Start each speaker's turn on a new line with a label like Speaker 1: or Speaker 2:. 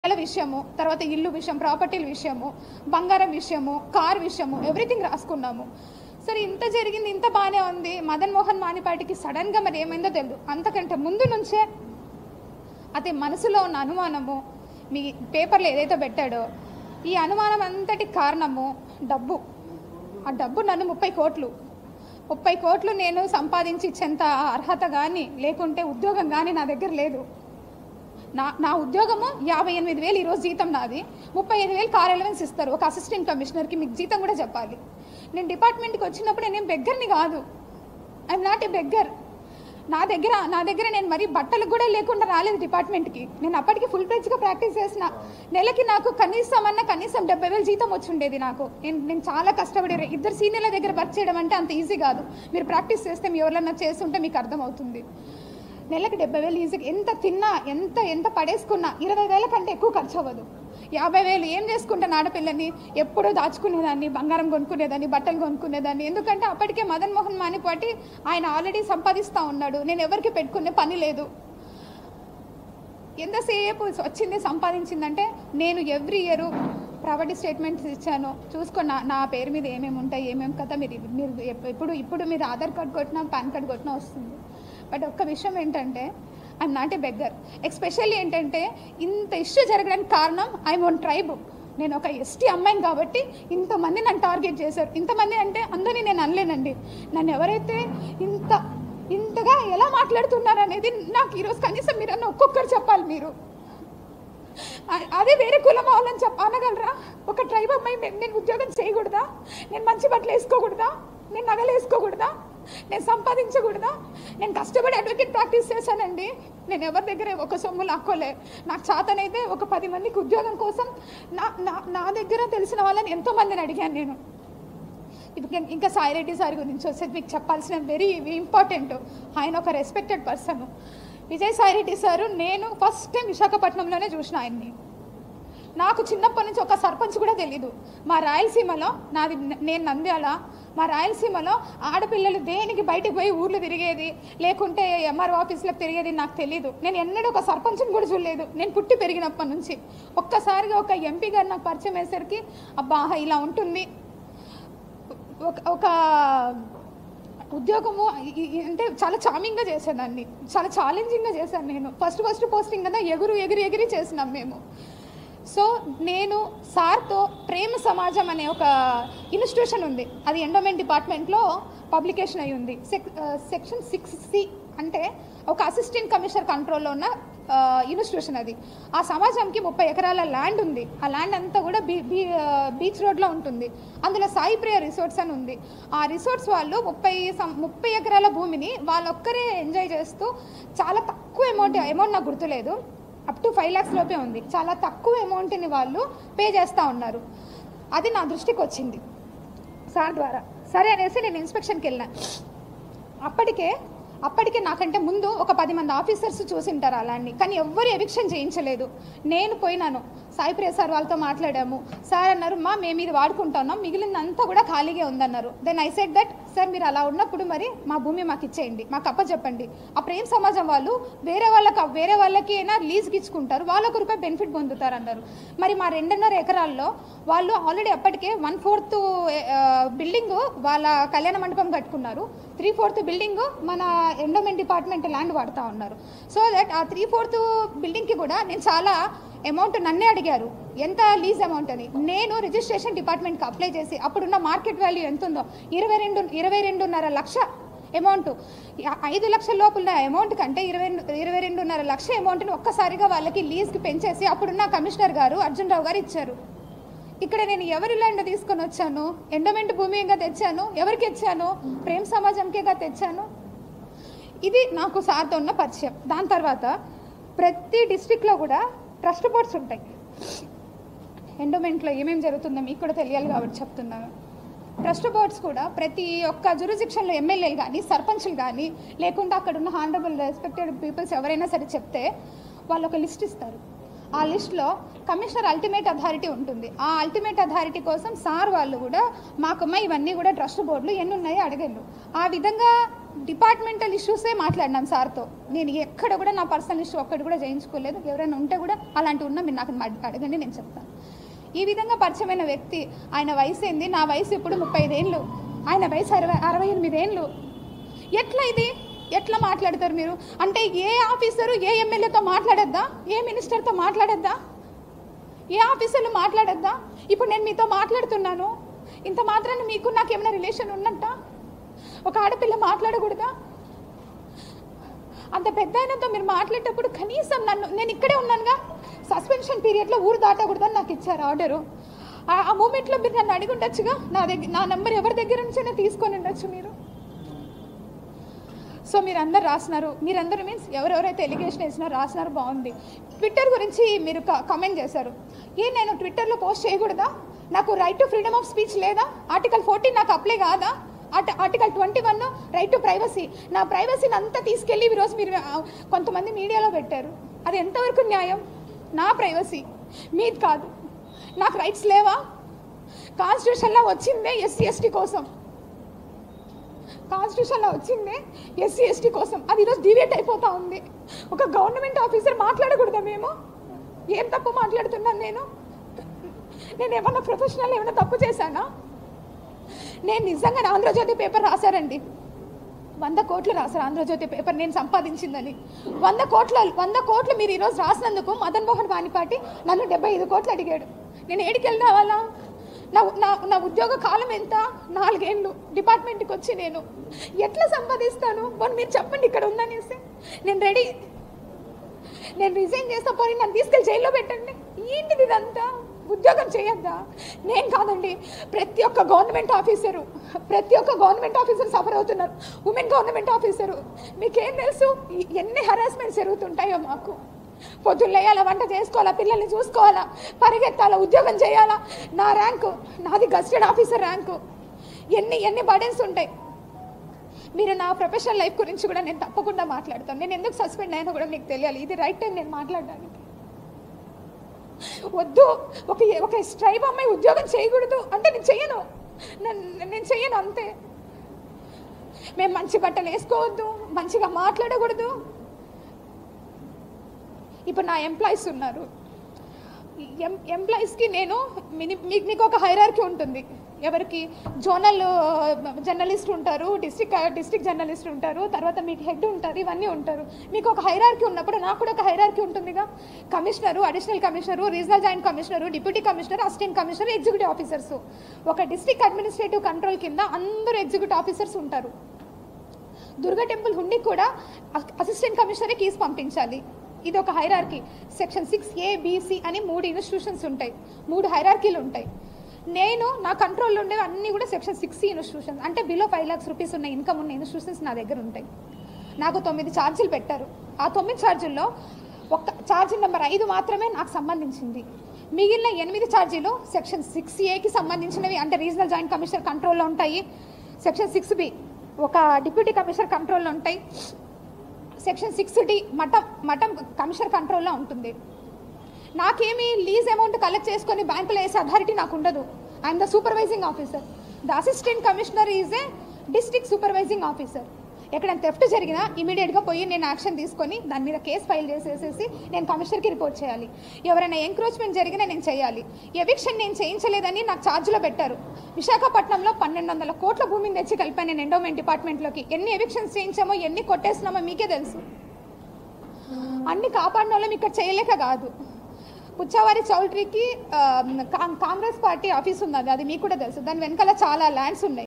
Speaker 1: విషయము, తర్వాత ఇల్లు విషయం, ప్రాపర్టీల విషయము, బంగారం విషయము, కార్ విషయము, ఎవ్రీథింగ్ రాసుకున్నాము. సరే ఇంత జరిగింది, ఇంత బాగానే ఉంది. మదన్ మోహన్ మానిపాటికి సడన్గా మరి ఏమైందో తెలియదు. అంతకంటే ముందు నుంచే అతని మనసులో ఉన్న అనుమానము, మీ పేపర్లో ఏదైతే పెట్టాడో ఈ అనుమానం అంతటి కారణము డబ్బు. ఆ డబ్బు నన్ను 30 కోట్లు నేను సంపాదించి ఇచ్చేంత అర్హత కానీ లేకుంటే ఉద్యోగం కానీ నా దగ్గర లేదు. నా ఉద్యోగము 58,000 ఈరోజు జీతం నాది. 35,000 కార్ అలవెన్స్ ఇస్తారు ఒక అసిస్టెంట్ కమిషనర్కి. మీకు జీతం కూడా చెప్పాలి. నేను డిపార్ట్మెంట్కి వచ్చినప్పుడు నేను బెగ్గర్ని కాదు. I'm not a beggar. నా దగ్గర నేను మరి బట్టలకు కూడా లేకుండా రాలేదు డిపార్ట్మెంట్కి. నేను అప్పటికి ఫుల్ ప్లేజ్గా ప్రాక్టీస్ చేసిన. నెలకి నాకు కనీసం 70,000 జీతం వచ్చి ఉండేది నాకు. నేను చాలా కష్టపడి 2 సీనియర్ల దగ్గర వర్క్ చేయడం అంటే అంత ఈజీ కాదు. మీరు ప్రాక్టీస్ చేస్తే మీ ఎవరన్నా చేస్తుంటే మీకు అర్థమవుతుంది. నెలకి 70,000 ఈజీగా. ఎంత తిన్నా, ఎంత పడేసుకున్నా 20,000 కంటే ఎక్కువ ఖర్చు అవ్వదు. 50,000 ఏం చేసుకుంటాను? ఆడపిల్లని ఎప్పుడూ దాచుకునేదాన్ని, బంగారం కొనుక్కునేదాన్ని, బట్టలు కొనుక్కునేదాన్ని. ఎందుకంటే అప్పటికే మదన్ మోహన్ మానిపాటి ఆయన ఆల్రెడీ సంపాదిస్తూ ఉన్నాడు. నేను ఎవరికి పెట్టుకునే పని లేదు. ఎంతసేపు వచ్చింది సంపాదించిందంటే నేను ఎవ్రీ ఇయర్ ప్రాపర్టీ స్టేట్మెంట్స్ ఇచ్చాను. చూసుకున్న నా పేరు మీద ఏమేమి ఉంటాయి, ఏమేమి కథ మీరు ఇప్పుడు మీరు ఆధార్ కార్డ్ కొట్టినా, పాన్ కార్డ్ కొట్టినా వస్తుంది. బట్ ఒక్క విషయం ఏంటంటే I'm not a beggar. Especially ఏంటంటే ఇంత ఇష్యూ జరగడానికి కారణం ఐఎమ్ వన్ ట్రైబ్. నేను ఒక ఎస్టీ అమ్మాయిని కాబట్టి ఇంతమంది నన్ను టార్గెట్ చేశారు. ఇంతమంది అంటే అందరినీ నేను అనలేనండి. నన్ను ఎవరైతే ఇంతగా ఎలా మాట్లాడుతున్నారు అనేది నాకు ఈరోజు కనీసం మీరన్నా ఒక్కొక్కరు చెప్పాలి. మీరు అదే వేరే కులం వాళ్ళని అనగలరా? ఒక ట్రైబ్ అమ్మాయి నేను ఉద్యోగం చేయకూడదా? నేను మంచి బట్టలు వేసుకోకూడదా? నేను నగలు వేసుకోకూడదా? నేను సంపాదించకూడదా? నేను కష్టపడి అడ్వకేట్ ప్రాక్టీస్ చేశానండి. నేను ఎవరి దగ్గర ఒక సొమ్ము లాక్కోలే. నాకు చేతనైతే ఒక 10 మందికి ఉద్యోగం కోసం నా దగ్గర తెలిసిన వాళ్ళని ఎంతోమందిని అడిగాను నేను. ఇంకా సాయిరెడ్డి సార్ గురించి వచ్చేది మీకు చెప్పాల్సిన వెరీ ఇంపార్టెంట్. ఆయన ఒక respected person. Vijay Sai Reddy sir నేను ఫస్ట్ టైం విశాఖపట్నంలోనే చూసిన ఆయన్ని. నాకు చిన్నప్పటి నుంచి ఒక సర్పంచ్ కూడా తెలీదు. మా రాయలసీమలో నేను నంద్యాల. మా రాయలసీమలో ఆడపిల్లలు దేనికి బయటకు పోయి ఊర్లు తిరిగేది, లేకుంటే ఎంఆర్ఓ ఆఫీసులకు తిరిగేది నాకు తెలీదు. నేను ఎన్నడూ ఒక సర్పంచ్ని కూడా చూడలేదు నేను పుట్టి పెరిగినప్పటి నుంచి. ఒక్కసారిగా ఒక ఎంపీ గారు నాకు పరిచయం అయ్యేసరికి అబ్బా ఇలా ఉంటుంది. ఒక ఉద్యోగము అంటే చాలా చామింగ్గా చేసేదాన్ని, చాలా ఛాలెంజింగ్గా చేశాను నేను. ఫస్ట్ పోస్టింగ్ కదా ఎగిరి చేసినాం మేము. సో నేను సార్తో ప్రేమ సమాజం అనే ఒక ఇన్స్టిట్యూషన్ ఉంది. అది ఎండోమెంట్ డిపార్ట్మెంట్లో పబ్లికేషన్ అయి ఉంది. సెక్షన్ 6C అంటే ఒక అసిస్టెంట్ కమిషనర్ కంట్రోల్లో ఉన్న ఇన్స్టిట్యూషన్ అది. ఆ సమాజంకి 30 ఎకరాల ల్యాండ్ ఉంది. ఆ ల్యాండ్ అంతా కూడా బీచ్ రోడ్లో ఉంటుంది. అందులో సాయి ప్రియ రిసార్ట్స్ అని ఉంది. ఆ రిసార్ట్స్ వాళ్ళు 30 ఎకరాల భూమిని వాళ్ళొక్కరే ఎంజాయ్ చేస్తూ చాలా తక్కువ అమౌంట్ నాకు గుర్తులేదు, అప్ టు 5 lakhs లోపే ఉంది. చాలా తక్కువ అమౌంట్ని వాళ్ళు పే చేస్తూ ఉన్నారు. అది నా దృష్టికి వచ్చింది సార్ ద్వారా. సరే అనేసి నేను ఇన్స్పెక్షన్కి వెళ్ళినా. అప్పటికే నాకంటే ముందు ఒక 10 మంది ఆఫీసర్స్ చూసింటారు అలాంటి, కానీ ఎవ్వరు ఎవిక్షన్ చేయించలేదు. నేను పోయినాను, సాయిప్రియ సార్ వాళ్ళతో మాట్లాడాము. సార్ అన్నారు, మేము ఇది వాడుకుంటున్నాం, మిగిలినంతా కూడా ఖాళీగా ఉందన్నారు. Then I said that sir మీరు అలా ఉన్నప్పుడు మరి మా భూమి మాకు ఇచ్చేయండి, మాకు అప్పచెప్పండి. ఆ ప్రేమ సమాజం వాళ్ళు వేరే వాళ్ళకి అయినా లీజ్కి ఇచ్చుకుంటారు, వాళ్ళు ₹1 బెనిఫిట్ పొందుతారు అన్నారు. మరి మా 2.5 ఎకరాల్లో వాళ్ళు ఆల్రెడీ అప్పటికే 1/4 బిల్డింగ్ వాళ్ళ కళ్యాణ మండపం కట్టుకున్నారు, 3/4 బిల్డింగ్ మన ఎండోమెంట్ డిపార్ట్మెంట్ ల్యాండ్ వాడుతూ ఉన్నారు. సో దట్ ఆ 3/4 బిల్డింగ్కి కూడా నేను చాలా అమౌంట్ నన్నే అడిగారు ఎంత లీజ్ అమౌంట్ అని. నేను రిజిస్ట్రేషన్ డిపార్ట్మెంట్కి అప్లై చేసి అప్పుడున్న మార్కెట్ వాల్యూ ఎంత ఉందో 22.5 లక్ష అమౌంట్, 5 లక్షల లోపల అమౌంట్ కంటే 22.5 లక్ష అమౌంట్ని ఒక్కసారిగా వాళ్ళకి లీజ్కి పెంచేసి అప్పుడున్న కమిషనర్ గారు అర్జున్ రావు గారు ఇచ్చారు. ఇక్కడ నేను ఎవరి ల్యాండ్ తీసుకొని వచ్చాను? ఎండోమెంట్ భూమిగా తెచ్చాను. ఎవరికి ఇచ్చాను? ప్రేమ సమాజంకేగా తెచ్చాను. ఇది నాకు సార్తో ఉన్న పరిచయం. దాని తర్వాత ప్రతి డిస్ట్రిక్ట్లో కూడా ట్రస్ట్ బోర్డ్స్ ఉంటాయి. ఎండోమెంట్లో ఏమేమి జరుగుతుందో మీకు కూడా తెలియాలి కాబట్టి చెప్తున్నాను. ట్రస్ట్ బోర్డ్స్ కూడా ప్రతి ఒక్క జ్యూరిస్డిక్షన్లో ఎమ్మెల్యేలు కానీ, సర్పంచ్లు కానీ, లేకుండా అక్కడ ఉన్న హానరబుల్ రెస్పెక్టెడ్ పీపుల్స్ ఎవరైనా సరే చెప్తే వాళ్ళు ఒక లిస్ట్ ఇస్తారు. ఆ లిస్ట్లో కమిషనర్ అల్టిమేట్ అథారిటీ ఉంటుంది. ఆ అల్టిమేట్ అథారిటీ కోసం సార్ వాళ్ళు కూడా మాకమ్మ ఇవన్నీ కూడా ట్రస్ట్ బోర్డులు ఎన్ని ఉన్నాయో అడగలు. ఆ విధంగా డిపార్ట్మెంటల్ ఇష్యూసే మాట్లాడినాను సార్తో. నేను ఎక్కడ కూడా నా పర్సనల్ ఇష్యూ ఒక్కటి కూడా చేయించుకోలేదు. ఎవరైనా ఉంటే కూడా అలాంటి ఉన్నా మీరు నాకు అడగండి, నేను చెప్తాను. ఈ విధంగా పరిచయమైన వ్యక్తి, ఆయన వయసు ఏంది, నా వయసు ఇప్పుడు 35 ఏళ్ళు, ఆయన వయసు 68 ఏళ్ళు. ఎట్లా ఇది, ఎట్లా మాట్లాడతారు మీరు? అంటే ఏ ఆఫీసరు ఏ ఎమ్మెల్యేతో మాట్లాడద్దా, ఏ మినిస్టర్తో మాట్లాడద్దా, ఏ ఆఫీసర్లు మాట్లాడద్దా? ఇప్పుడు నేను మీతో మాట్లాడుతున్నాను, ఇంత మాత్రాన్ని మీకు నాకు ఏమైనా రిలేషన్ ఉన్నట్ట? ఒక ఆడపిల్ల మాట్లాడకూడదా? అంత పెద్ద అయినంతో మీరు మాట్లాడేటప్పుడు కనీసం నేను ఇక్కడే ఉన్నానుగా, సస్పెన్షన్ పీరియడ్లో ఊరు దాటకూడదని నాకు ఇచ్చారు ఆర్డరు. ఆ మూమెంట్లో మీరు నన్ను అడిగి ఉండొచ్చుగా, నా నెంబర్ ఎవరి దగ్గర నుంచైనా తీసుకొని ఉండొచ్చు మీరు. సో మీరందరూ రాసినారు, మీరందరూ మీన్స్ ఎవరెవరైతే ఎలిగేషన్ వేసినారో రాసినారు, బాగుంది. ట్విట్టర్ గురించి మీరు కమెంట్ చేశారు. నేను ట్విట్టర్లో పోస్ట్ చేయకూడదా? నాకు right to freedom of speech లేదా? ఆర్టికల్ 14 నాకు అప్లై కాదా? Article 21 right to privacy. నా ప్రైవసీని అంతా తీసుకెళ్ళి ఈరోజు మీరు కొంతమంది మీడియాలో పెట్టారు. అది ఎంతవరకు న్యాయం? నా ప్రైవసీ, మీది కాదు. నాకు రైట్స్ లేవా? కాన్స్టిట్యూషన్లో వచ్చిందే ఎస్సీ ఎస్టీ కోసం, కాన్స్టిట్యూషన్లో వచ్చిందే ఎస్సీ ఎస్టీ కోసం. అది ఈరోజు డివేట్ అయిపోతూ ఉంది. ఒక గవర్నమెంట్ ఆఫీసర్ మాట్లాడకూడదా? మేము ఏం తప్పు మాట్లాడుతున్నాను? నేను ఏమన్నా ప్రొఫెషనల్ ఏమైనా తప్పు చేశానా? నేను నిజంగా ఆంధ్రజ్యోతి పేపర్ రాశారండి, 100 కోట్లు రాశారు ఆంధ్రజ్యోతి పేపర్ నేను సంపాదించిందని. 100 కోట్లు మీరు ఈరోజు రాసినందుకు మదన్ మోహన్ వాణిపాటి నన్ను 75 కోట్లు అడిగాడు. నేను ఏడికి వెళ్ళావాలా? నా ఉద్యోగ కాలం ఎంత? 4 ఏళ్ళు. డిపార్ట్మెంట్కి వచ్చి నేను ఎట్లా సంపాదిస్తాను? పోనీ మీరు చెప్పండి ఇక్కడ ఉందనేసి. నేను రెడీ, నేను రిజైన్ చేస్తా, పోనీ నన్ను తీసుకెళ్ళి జైల్లో పెట్టండి. ఏంటిది ఇదంతా? ఉద్యోగం చేయొద్దా? నేను కాదండి, ప్రతి ఒక్క గవర్నమెంట్ ఆఫీసర్ సఫర్ అవుతున్నారు. ఉమెన్ గవర్నమెంట్ ఆఫీసరు, మీకేం తెలుసు ఎన్ని హరాస్మెంట్స్ జరుగుతుంటాయో మాకు. పొద్దున్న లేయాలా, వంట చేసుకోవాలా, పిల్లల్ని చూసుకోవాలా, పరిగెత్తాలా, ఉద్యోగం చేయాలా. నా ర్యాంకు, నాది గస్టెడ్ ఆఫీసర్ ర్యాంకు. ఎన్ని బర్డెన్స్ ఉంటాయి. మీరు నా ప్రొఫెషనల్ లైఫ్ గురించి కూడా నేను తప్పకుండా మాట్లాడతాను. నేను ఎందుకు సస్పెండ్ అయినా కూడా మీకు తెలియాలి. ఇది రైట్ టైం నేను మాట్లాడడానికి. వద్దు, ఒక స్ట్రైబ్ అమ్మాయి ఉద్యోగం చేయకూడదు అంటే నేను చెయ్యను అంతే. మేము మంచి బట్టలు వేసుకోవద్దు, మంచిగా మాట్లాడకూడదు. ఇప్పుడు నా ఎంప్లాయీస్ ఉన్నారు, ఎంప్లాయీస్కి మీకు ఒక హైరార్కీ ఉంటుంది. ఎవరికి? జోనల్ జర్నలిస్ట్ ఉంటారు, డిస్ట్రిక్ట్ జర్నలిస్ట్ ఉంటారు, తర్వాత మీకు హెడ్ ఉంటారు, ఇవన్నీ ఉంటారు. మీకు ఒక హైరార్కీ ఉన్నప్పుడు నాకు కూడా ఒక హైరార్కీ ఉంటుందిగా. Commissioner, additional commissioner, regional joint commissioner, deputy commissioner, assistant commissioner, executive officers. ఒక డిస్ట్రిక్ట్ అడ్మినిస్ట్రేటివ్ కంట్రోల్ కింద అందరూ ఎగ్జిక్యూటివ్ ఆఫీసర్స్ ఉంటారు. దుర్గా టెంపుల్ హుండీ కూడా అసిస్టెంట్ కమిషనరే కీస్ పంపించాలి. ఇది ఒక hierarchy. Section 6A, B, C అని 3 ఇన్స్టిట్యూషన్స్ ఉంటాయి, 3 హైరార్కీలు ఉంటాయి. నా కంట్రోల్లో ఉండేవి అన్నీ కూడా సెక్షన్ 6C ఇన్స్టిట్యూషన్స్, అంటే బిలో 5 lakhs రూపీస్ ఉన్న ఇన్కమ్ ఉన్న ఇన్స్టిట్యూషన్స్ నా దగ్గర ఉంటాయి. నాకు 9 ఛార్జీలు పెట్టారు. ఆ 9 ఛార్జీల్లో ఒక ఛార్జీ నెంబర్ 5 మాత్రమే నాకు సంబంధించింది. మిగిలిన 8 ఛార్జీలు సెక్షన్ 6Aకి సంబంధించినవి, అంటే రీజనల్ జాయింట్ కమిషనర్ కంట్రోల్లో ఉంటాయి. సెక్షన్ 6B ఒక డిప్యూటీ కమిషనర్ కంట్రోల్లో ఉంటాయి. సెక్షన్ 6D మఠం కమిషనర్ కంట్రోల్లో ఉంటుంది. నాకేమి లీజ్ అమౌంట్ కలెక్ట్ చేసుకొని బ్యాంకులో వేసే అథారిటీ నాకు ఉండదు. I'm the supervising officer. The assistant commissioner is a district supervising officer. ఎక్కడైనా థెఫ్ట్ జరిగినా ఇమీడియట్గా పోయి నేను యాక్షన్ తీసుకొని దాని మీద కేసు ఫైల్ చేసేసి నేను కమిషనర్కి రిపోర్ట్ చేయాలి. ఎవరైనా ఎంక్రోచ్మెంట్ జరిగినా నేను చేయాలి. ఎవిక్షన్ నేను చేయించలేదని నాకు ఛార్జ్లో పెట్టారు. విశాఖపట్నంలో 1200 కోట్ల భూమిని తెచ్చి కలిపాను నేను ఎండోమెంట్ డిపార్ట్మెంట్లోకి. ఎన్ని ఎవిక్షన్స్ చేయించామో, ఎన్ని కొట్టేసినామో మీకే తెలుసు. అన్ని కాపాడిన వాళ్ళం ఇక్కడ చేయలేక కాదు. పుచ్చవారి చౌల్ట్రీకి కాంగ్రెస్ పార్టీ ఆఫీస్ ఉన్నది, అది మీకు కూడా తెలుసు. దాని వెనకాల చాలా ల్యాండ్స్ ఉన్నాయి.